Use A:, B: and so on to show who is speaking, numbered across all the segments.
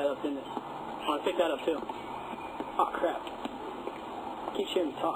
A: that up, didn't it? Oh, I picked that up too. Oh, crap. Keep hearing me talk.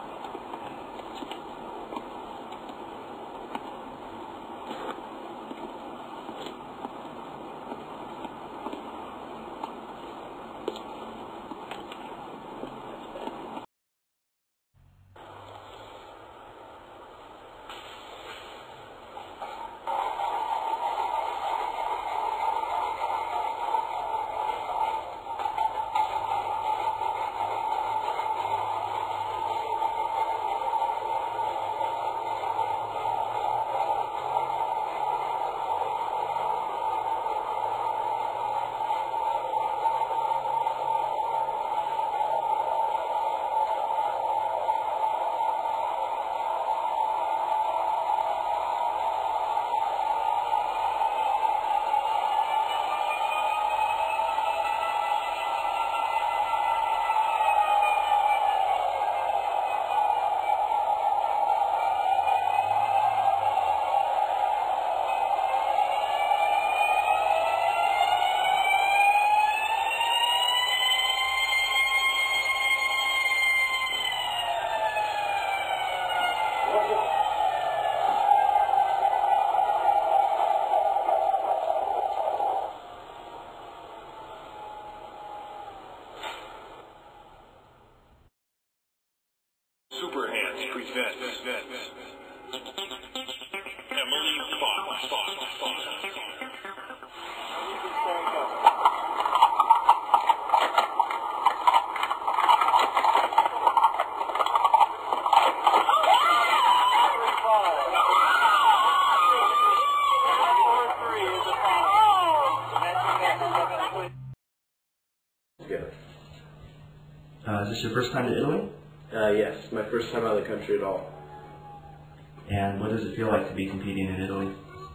B: Is this your first time to Italy?
C: Yes, my first time out of the country at all.
B: And what does it feel like to be competing in Italy?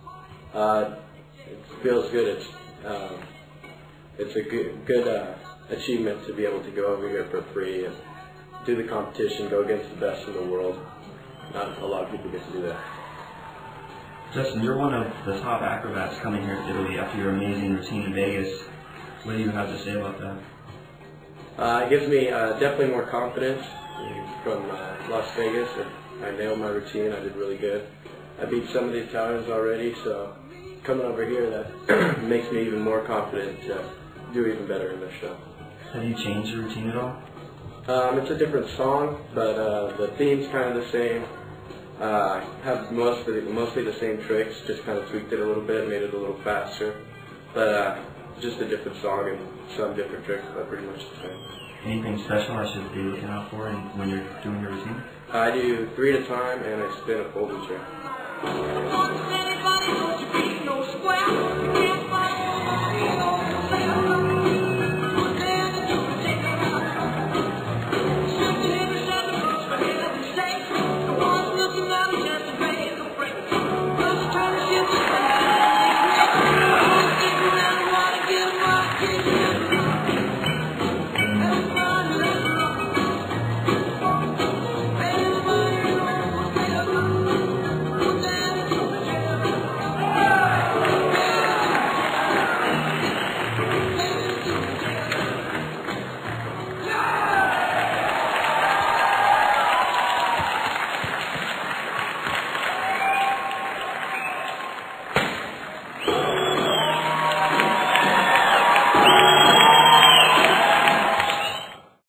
C: It feels good. It's a good achievement to be able to go over here for free and do the competition, go against the best in the world. Not a lot of people get to do that.
B: Justin, you're one of the top acrobats coming here to Italy after your amazing routine in Vegas. What do you have to say about that?
C: It gives me definitely more confidence from Las Vegas. I nailed my routine. I did really good. I beat some of the Italians already, so coming over here, that makes me even more confident to do even better in this show.
B: Have you changed your routine at all?
C: It's a different song, but the theme's kind of the same. I have mostly the same tricks, just kind of tweaked it a little bit, made it a little faster. But just a different song and some different tricks, but pretty much the same.
B: Anything special I should be looking out for when you're doing your routine?
C: I do 3 at a time, and I spin a folding chair.